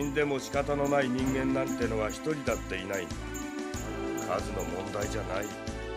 んでも仕方のない人間なんてのは一人だっていない。数の問題じゃない。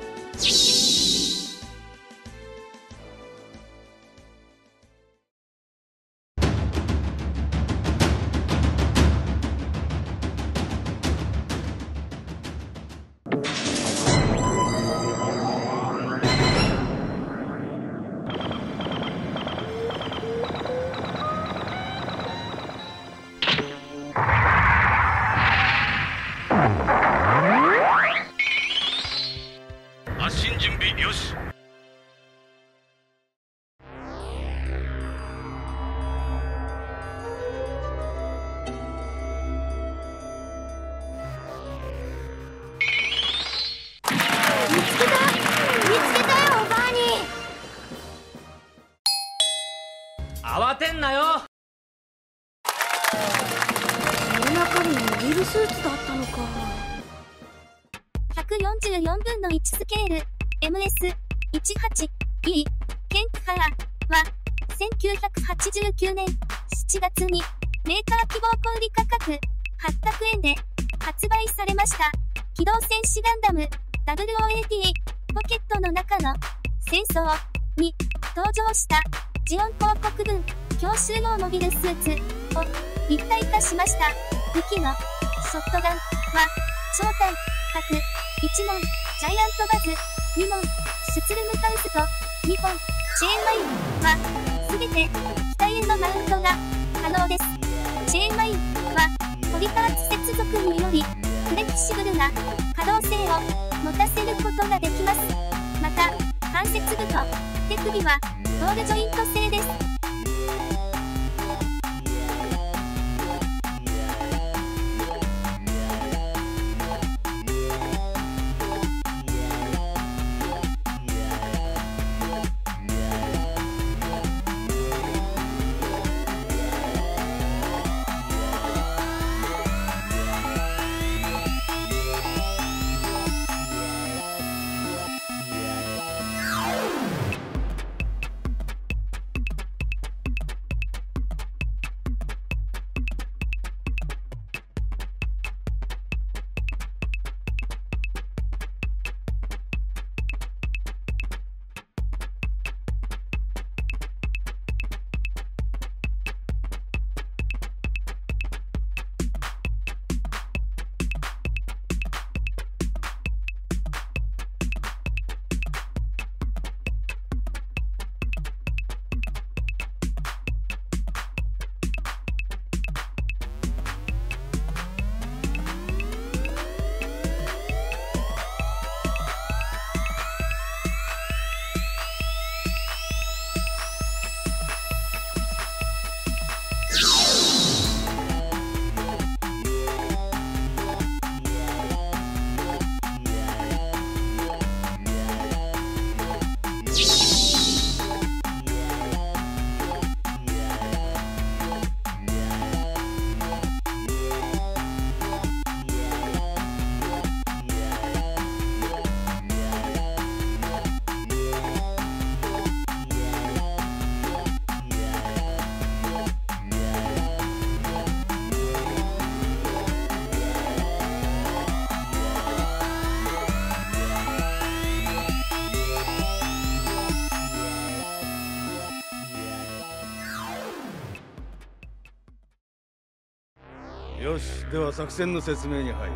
慌てんなよ。 その中身モビルスーツだったのか。 144分の1スケール MS18E ケンプハラは1989年7月にメーカー希望小売価格800円で発売されました。機動戦士ガンダム WOAD ポケットの中の戦争に登場したジオン広告文強襲用モビルスーツを一体化しました。武器のショットガンは超短核1門ジャイアントバズ2門シュツルムカウスと2本チェーンマインはすべて機体へのマウントが可能です。チェーンマインはポリパーツ接続によりフレキシブルな可動性を持たせることができます。また関節部と手首はボールジョイント製です。 よし、では作戦の説明に入る。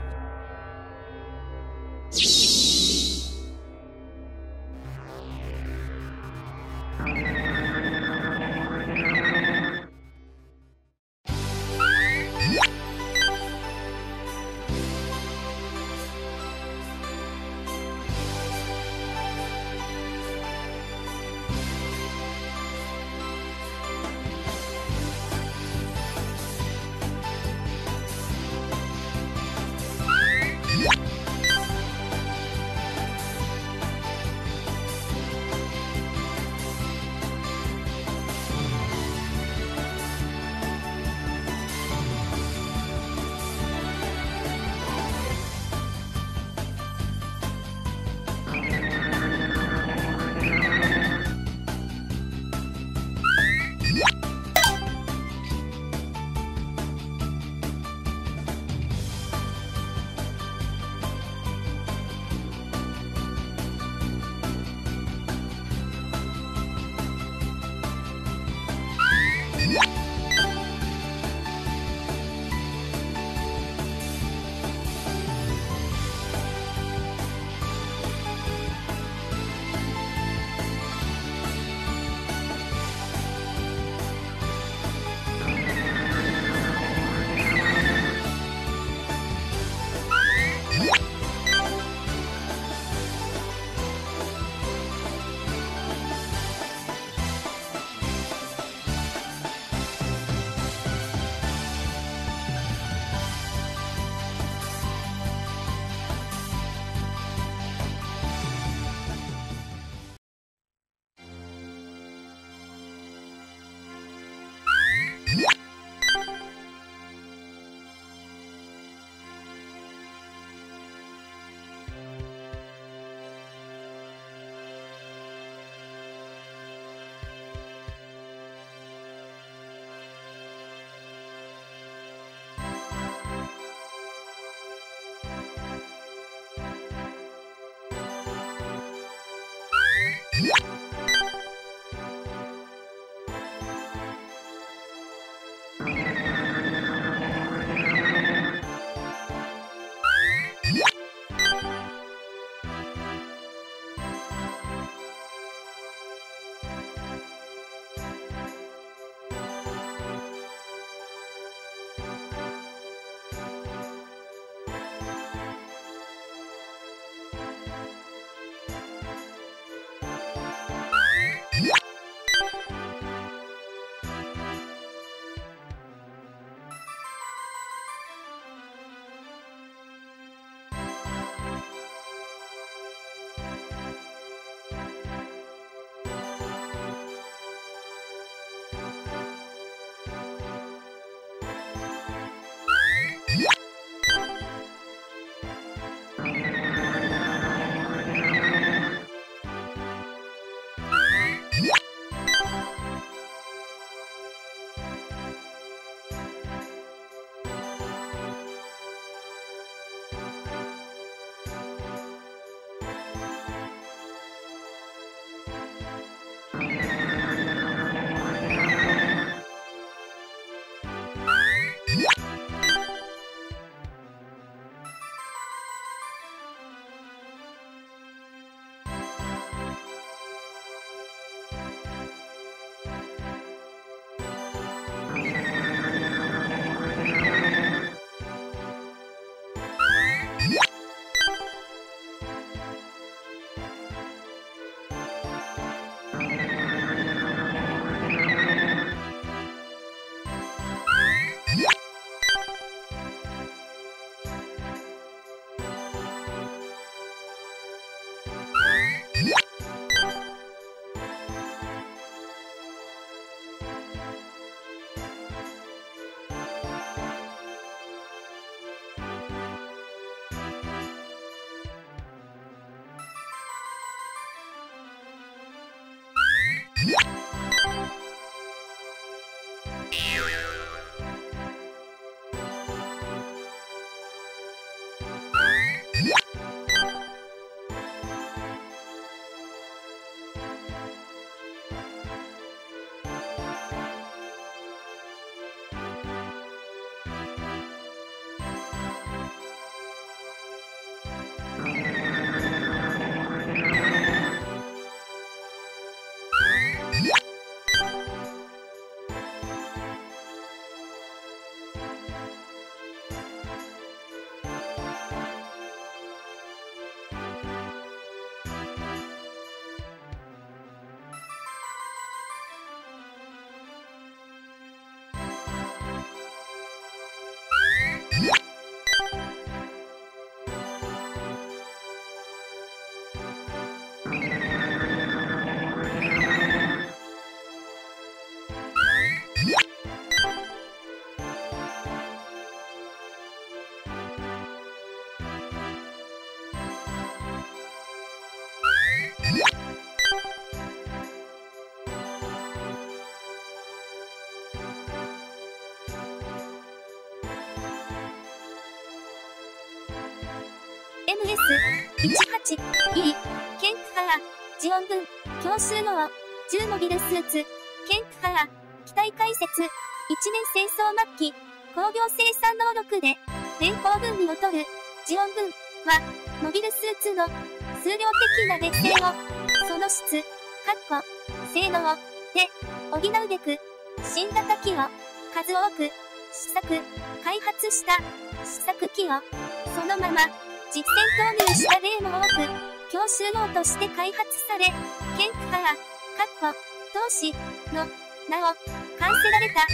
MS-18E、ケンプハラ、ジオン軍、強襲の10モビルスーツ、ケンプハラ、機体解説、1年戦争末期、工業生産能力で、連邦軍に劣る、ジオン軍は、モビルスーツの数量的な劣勢を、その質、性能で補うべく、新型機を数多く試作、開発した試作機をそのまま実戦投入した例も多く、強襲能として開発され、ケンプハラ、投資の名を冠せられた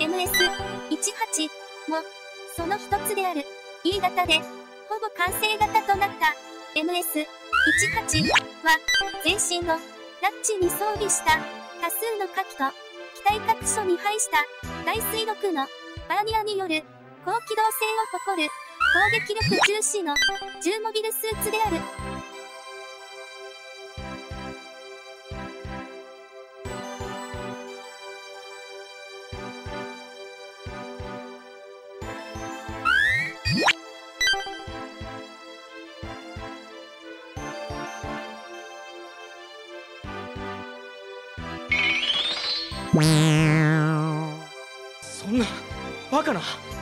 MS-18 もその一つである E 型でほぼ完成型となった MS-18 は前身のラッチに装備した多数の火器と機体各所に配した大水力のバーニアによる高機動性を誇る攻撃力重視の10モビルスーツである。 そんなバカな。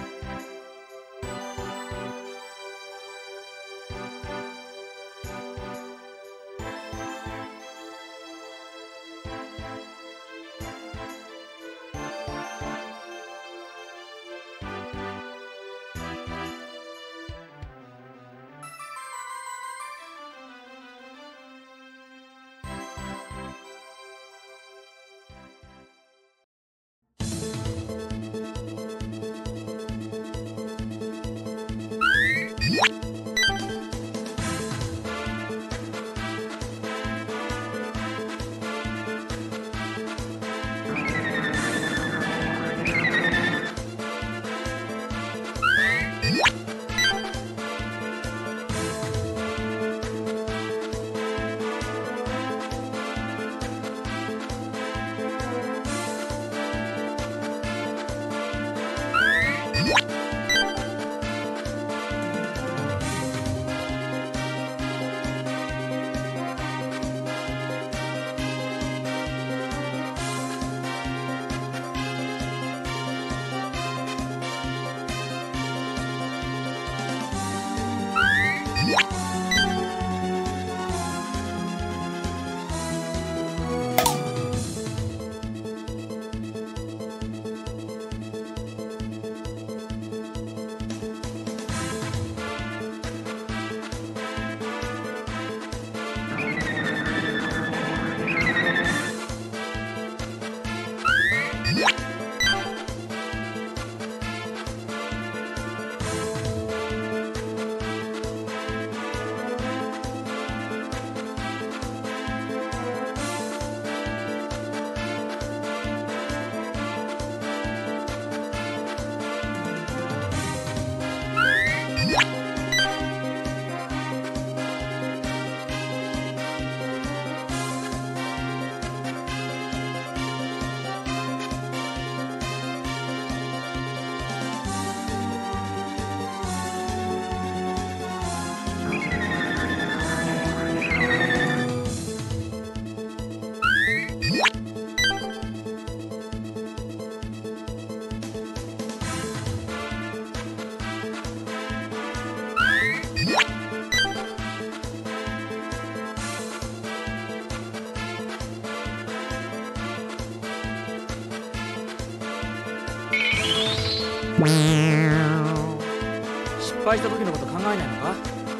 失敗した時のこと考えないのか？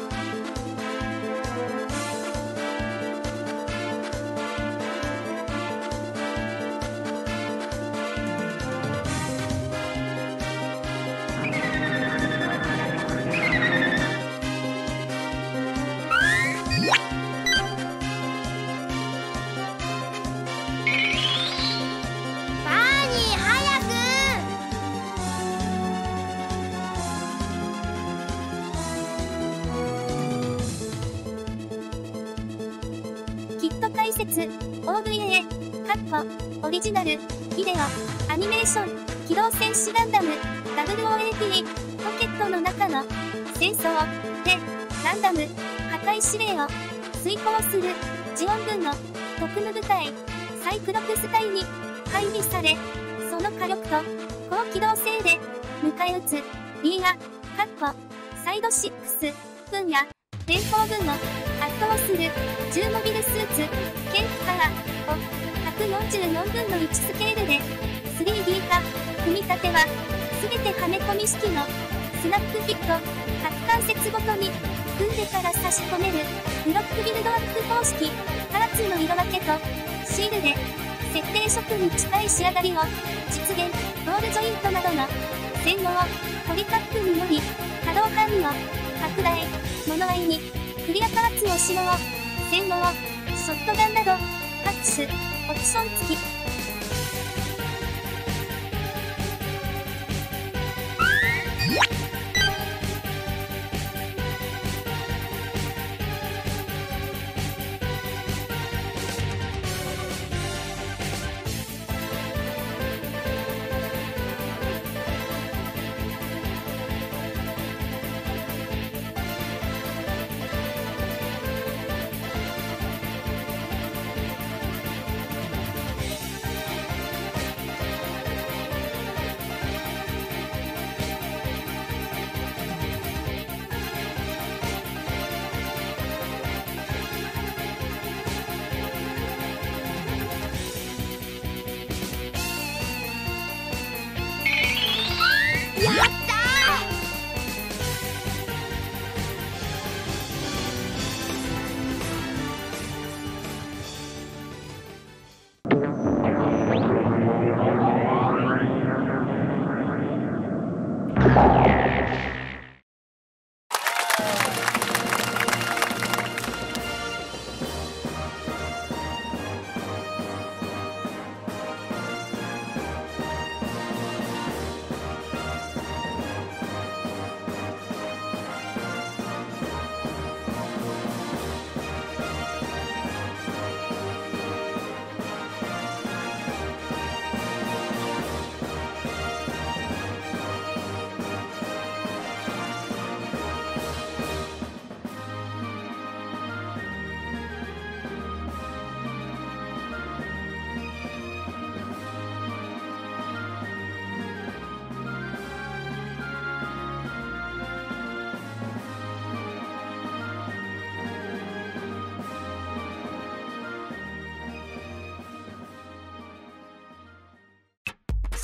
キット解説 OVA オリジナルビデオアニメーション機動戦士ガンダム WOAP ポケットの中の戦争でガンダム破壊指令を遂行するジオン軍の特務部隊サイクロプス隊に配備され、その火力と高機動性で迎え撃つリーアサイド6軍や連邦軍を圧倒する10モビルスーツケンプカーを144分の1スケールで 3D 化。組み立ては全てはめ込み式のスナップフィット。各関節ごとに組んでから差し込めるブロックビルドアップ方式。パーツの色分けとシールで設定色に近い仕上がりを実現。ボールジョイントなどの性能ポリカップにより可動範囲を拡大。物合いにクリアパーツを使用。性能ショットガンなど各種オプション付き。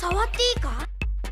触っていいか？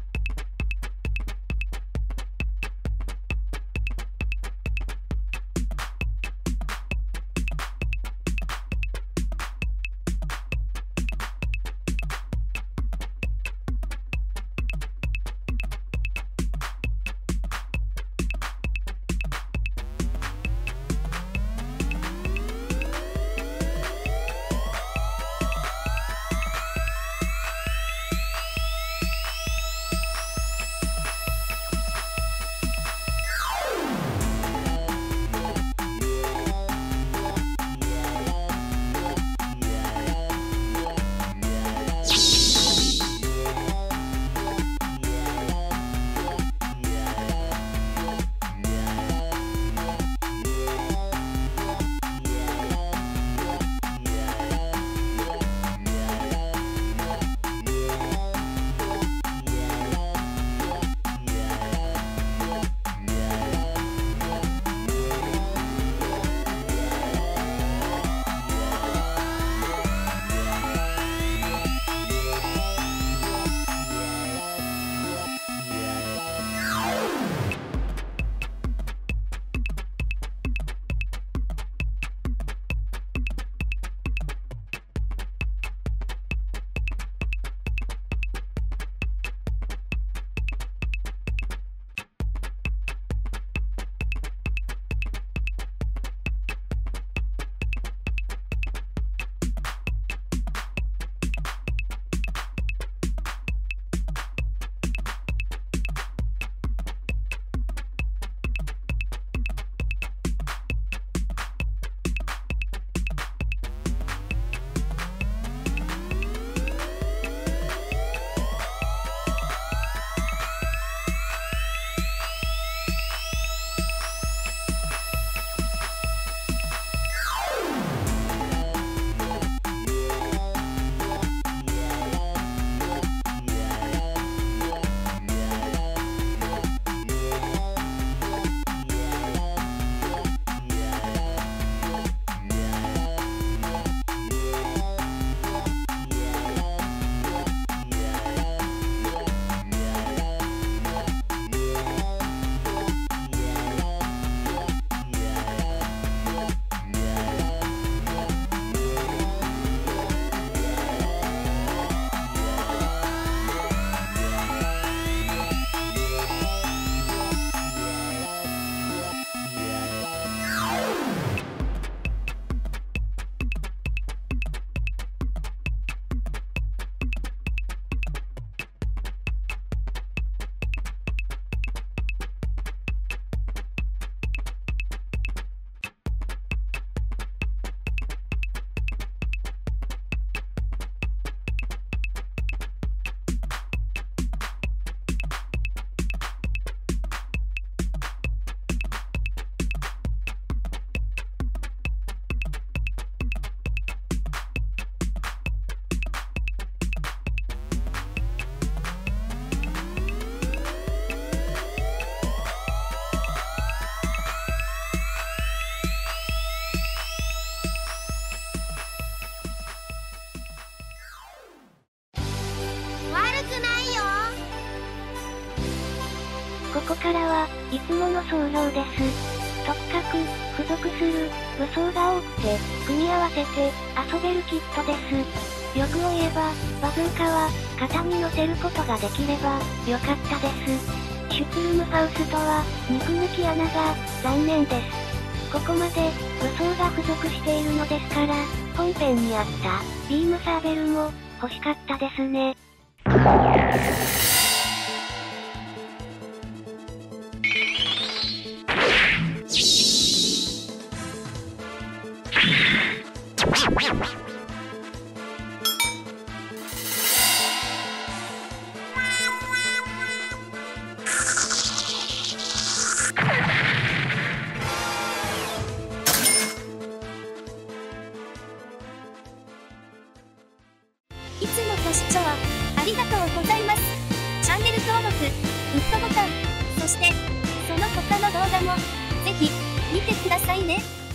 ここからはいつもの総評です。とにかく、付属する武装が多くて、組み合わせて遊べるキットです。欲を言えば、バズーカは肩に乗せることができればよかったです。シュプルムハウスとは肉抜き穴が残念です。ここまで武装が付属しているのですから、本編にあったビームサーベルも欲しかったですね。 いつもご視聴ありがとうございます。チャンネル登録、グッドボタン、そしてその他の動画もぜひ見てくださいね。